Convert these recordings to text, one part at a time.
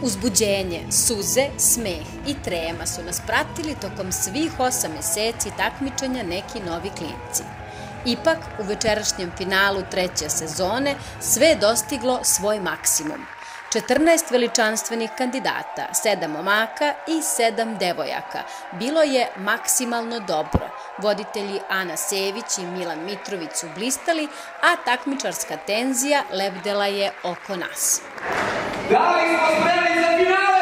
Uzbuđenje, suze, smeh i trema su nas pratili tokom svih 8 meseci takmičenja neki novi klinci. Ipak, u večerašnjem finalu 3. sezone sve je dostiglo svoj maksimum. 14 veličanstvenih kandidata, 7 momaka i 7 devojaka. Bilo je maksimalno dobro. Voditelji Ana Sević i Milan Mitrović su blistali, a takmičarska tenzija lebdela je oko nas. Da li smo spremni za finale?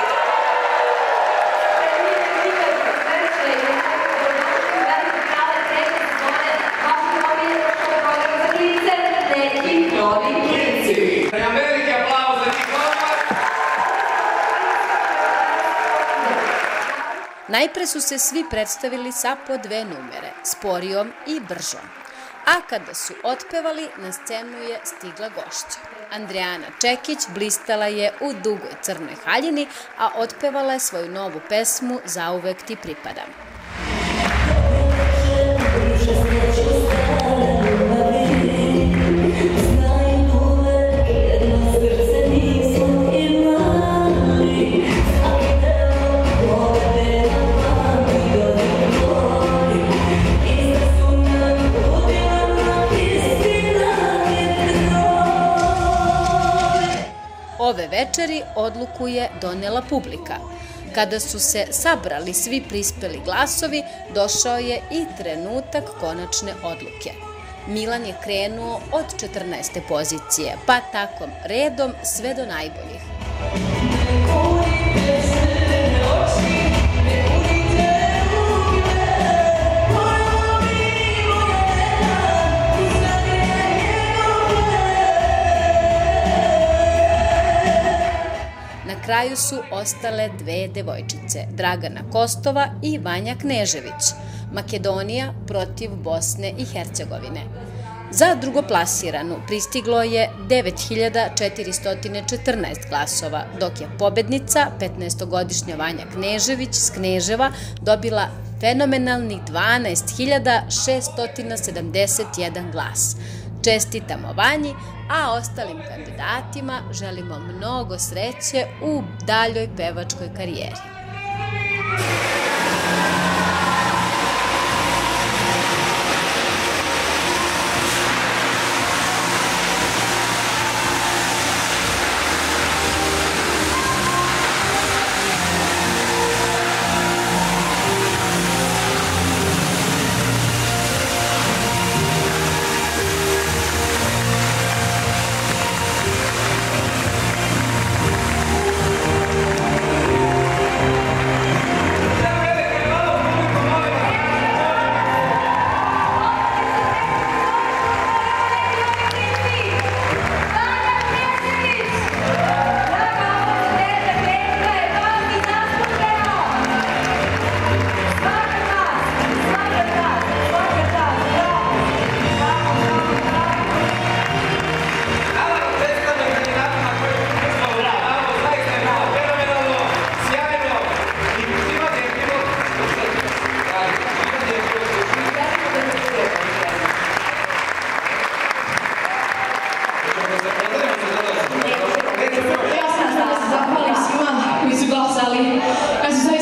Veliki aplauz za njih odmah. Najpre su se svi predstavili sa po 2 numere, sporijom i bržom. A kada su otpevali, na scenu je stigla gošća. Andrijana Čekić blistala je u dugoj crnoj haljini, a otpevala je svoju novu pesmu Zauvek ti pripadam. Ove večeri odluku je donela publika. Kada su se sabrali svi prispeli glasovi, došao je i trenutak konačne odluke. Milan je krenuo od 14. pozicije, pa tako redom sve do najboljih. Na kraju su ostale 2 devojčice, Dragana Kostova i Vanja Knežević, Makedonija protiv Bosne i Hercegovine. Za drugoplasiranu pristiglo je 9414 glasova, dok je pobednica, 15-godišnja Vanja Knežević s Kneževa, dobila fenomenalnih 12.671 glas. Čestitamo Vanji, a ostalim kandidatima želimo mnogo sreće u daljoj pevačkoj karijeri. Ja sam htjela se zahvalim svima koji su glasali. Ja sam